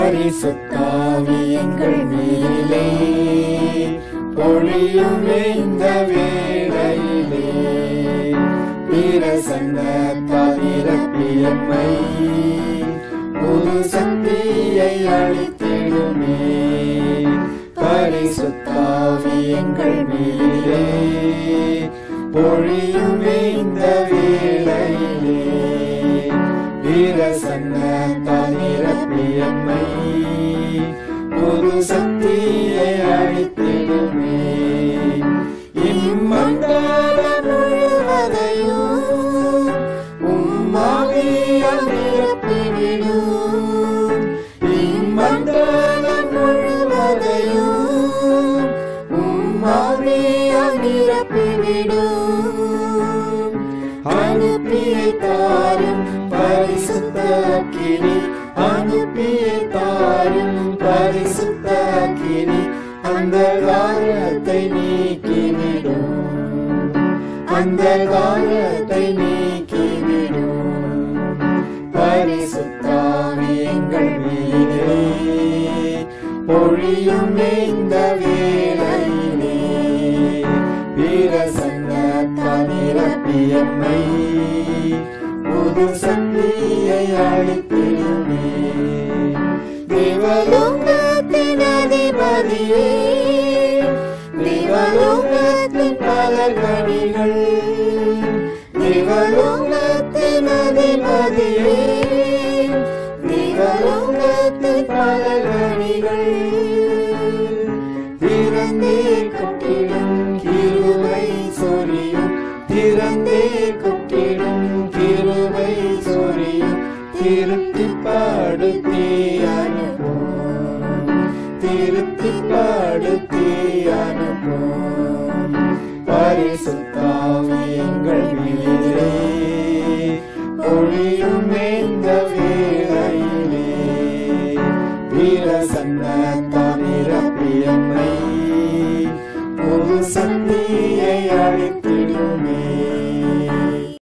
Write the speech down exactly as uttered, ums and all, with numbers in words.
பரிசுத்தாவி எங்கள் மேலே பொழியுமே இந்த வேளையிலே. பிரசன்னத்தால் நிரப்பி எம்மை புது சக்தியை அளித்திடுமே. பரிசுத்தாவி எங்கள் மேலே பொழியுமே இந்த வேளையிலே. பிரசன்னத்தால் நிரப்பி எம்மை புது சக்தியை அளித்திடுமே. இம்மண்டலம் முழுவதையும் உம்மாவியால் நிரப்பிவிடும். இம்மண்டலம் முழுவதையும் உம்மாவியால் நிரப்பிவிடும். அனுப்பியை தாரும் பரிசுத்த அக்கினி, அனுப்பியை தாரும் பரிசுத்த அக்கினி, அந்த காரியத்தை நீக்கிவிடும், அந்த காரியத்தை நீக்கிவிடும். பரிசுத்தாவி எங்கள் மீதே பொழியுமே இந்த வேளையிலே. பிரசன்னத்தால் நிரப்பி எம்மை புது சக்தியை அளித்திடுமே. தேவலோகத்தின் அதிபதியே, தேவலோகத்தின் பலகணிகள், தேவலோகத்தின் அதிபதியே, தேவலோகத்தின் பலகணிகள், திறந்தே கொட்டிடும் கிருபை சொரியும், திறந்தே கொட்டிடும் கிருபை சொரியும். திருத்தி பாடுத்தி அனுப்பும், திருத்தி பாடுத்தி அனுப்பும். பரிசுத்தாவி எங்கள் மீதே பொழியுமே இந்த வேளையிலே. பிரசன்ன